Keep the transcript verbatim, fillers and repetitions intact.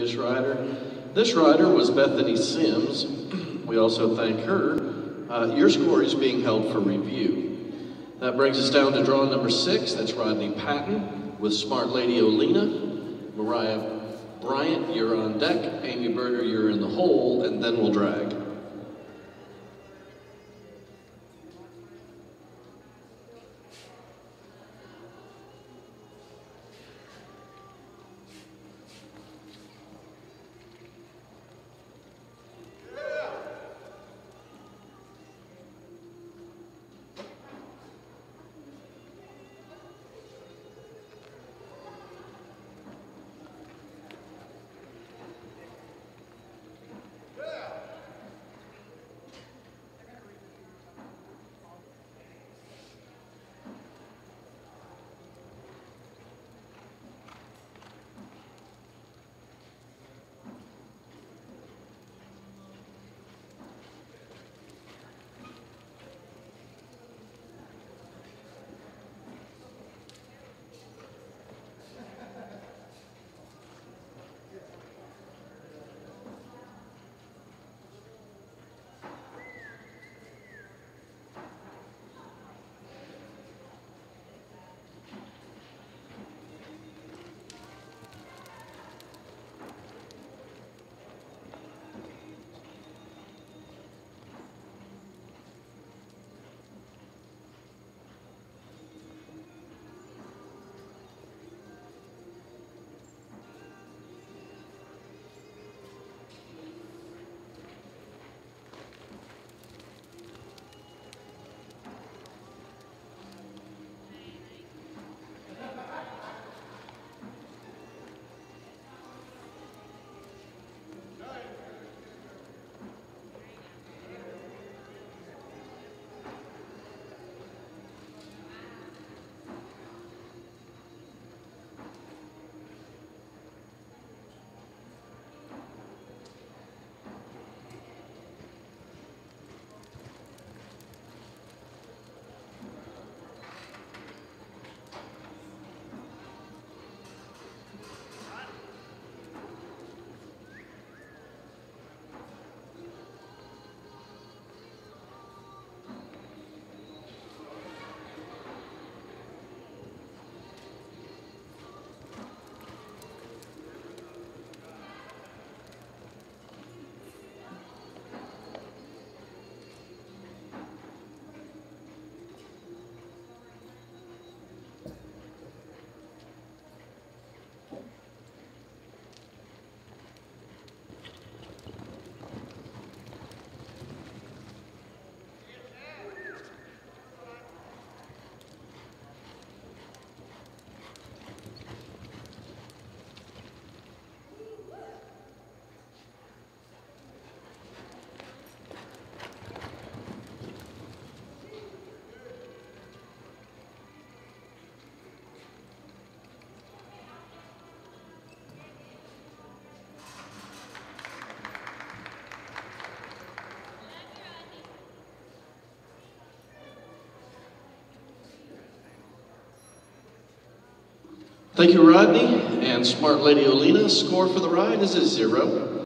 this rider. This rider was Bethany Sims. We also thank her. Uh, your score is being held for review. That brings us down to draw number six. That's Rodney Patton with Smart Lady Olena. Mariah Bryant, you're on deck. Amy Berger, you're in the hole, and then we'll drag. Thank you, Rodney. And Smart Lady Olena, score for the ride is a zero.